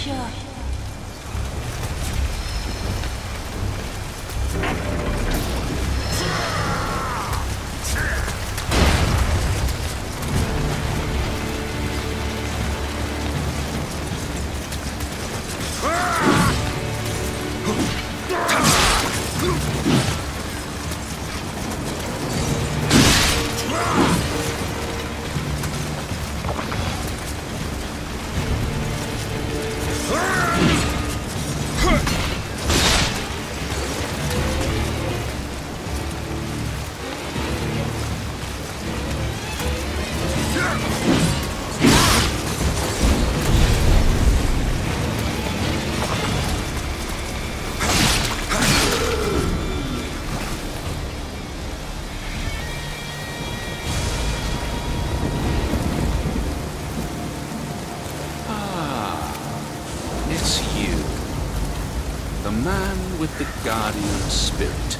pure. The man with the guardian spirit.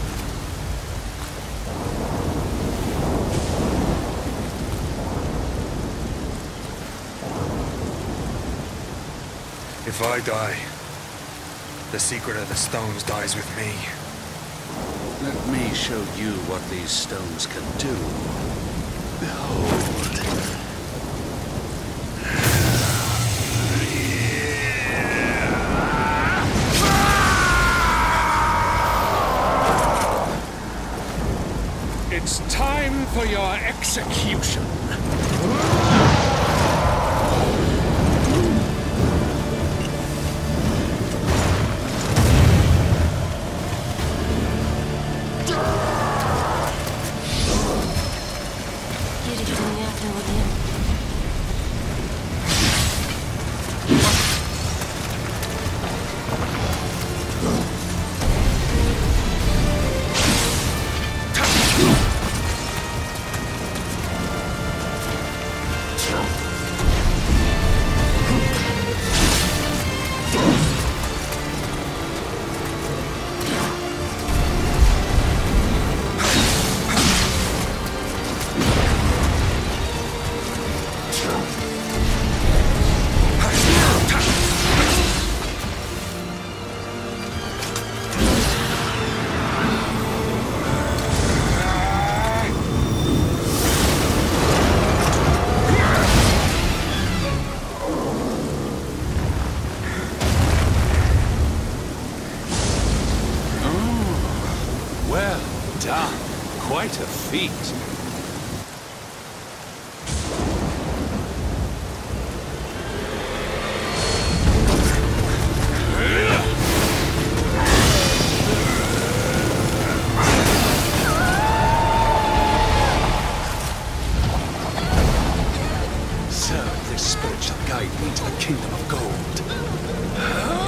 If I die, the secret of the stones dies with me. Let me show you what these stones can do. Behold. It's time for your execution. Quite a feat. Serve this spirit shall guide me to the kingdom of gold.